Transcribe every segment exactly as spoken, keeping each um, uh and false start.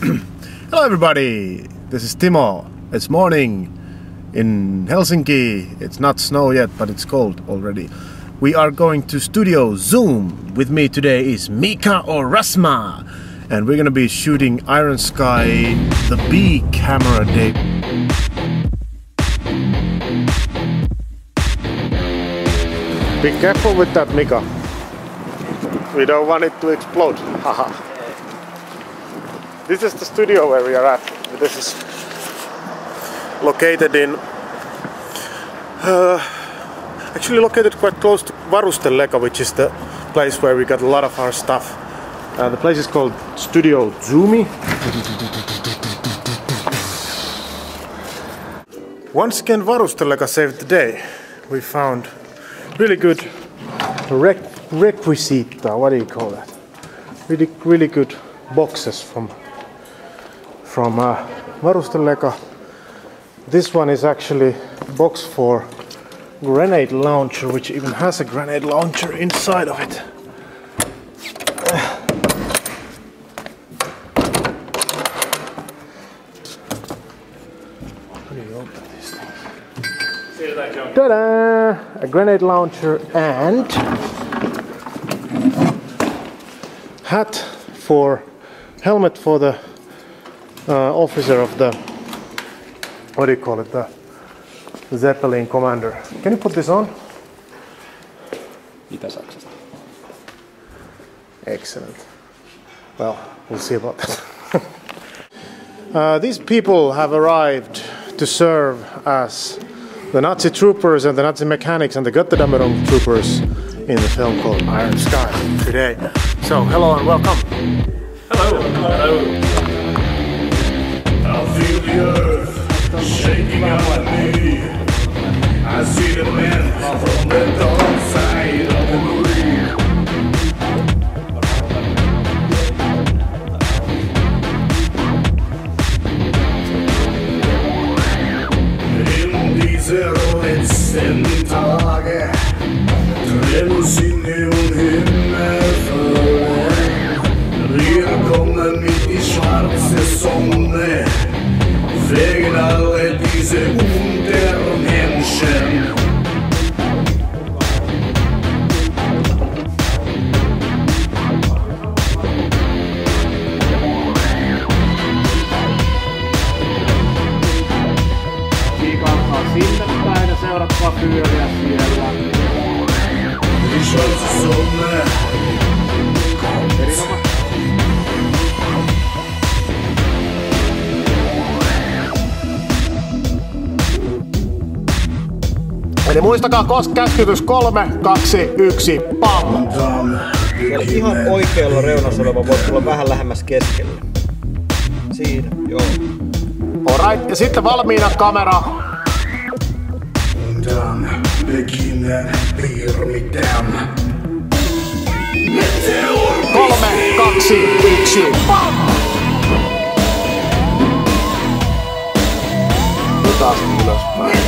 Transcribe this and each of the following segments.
Hello everybody, this is Timo. It's morning in Helsinki. It's not snow yet, but it's cold already. We are going to Studio Zoom. With me today is Mika or Rasma, and we're gonna be shooting Iron Sky, the B camera day. Be careful with that, Mika. We don't want it to explode. Haha. This is the studio where we are at. This is located in uh, actually located quite close to Varustelleka, which is the place where we got a lot of our stuff. Uh, the place is called Studio Zoomi. Once again, Varustelleka saved the day. We found really good rec requisita, what do you call that? Really, really good boxes from from uh, Varustelleka. This one is actually a box for grenade launcher, which even has a grenade launcher inside of it. How do you open this thing? Ta-da! A grenade launcher and hat for helmet for the uh, officer of the, what do you call it, the Zeppelin commander. Can you put this on? Itä-Saksasta. Excellent. Well, we'll see about that. uh, these people have arrived to serve as the Nazi troopers and the Nazi mechanics and the Götterdämmerung troopers in the film called Iron Sky today. So, hello and welcome. Hello. Hello. I feel the earth shaking on me. I see the men from the dark side of the moon. In diese letzten Tage trennen sie nun Himmel verloren. Wir kommen mit die schwarze Sonne, wegen alle diese Untermenschen. Kiikaa sinne päin ja seuratkaa pyöriä siellä. Die schwarze Sonne. Eli muistakaa käskytys kolme, kaksi, yksi, pam! Siellä ihan oikealla reunassa oleva voi tulla vähän lähemmäs keskelle. Siinä, joo. Alright, ja sitten valmiina kamera. Kolme, kaksi, yksi, pam! Nyt taas ylöspäin.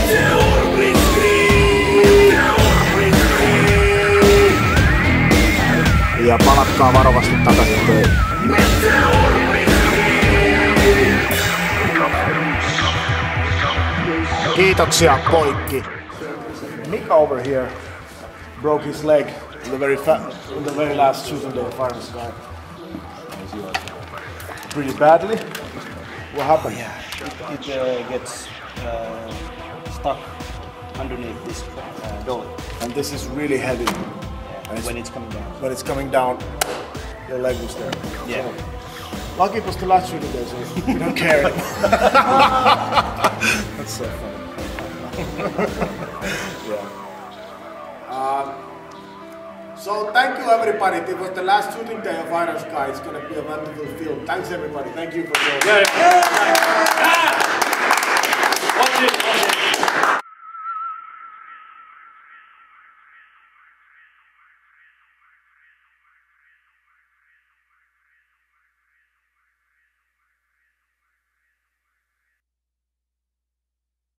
Ja palatkaa varovasti takaisin töihin. Kiitoksia, poikki. Mika over here broke his leg in the very fa in the very last shooting day of Iron Sky. Pretty badly. What happened? Yeah, it, it uh, gets uh, stuck underneath this uh, door. And this is really heavy. And when it's coming down. When it's coming down, your leg was there. Yeah. So, lucky it was the last shooting day, so you don't care anymore. That's so funny. Yeah. Um, so thank you everybody. It was the last shooting day of Iron Sky. It's gonna be a wonderful film. Thanks everybody. Thank you for joining. Yeah, yeah.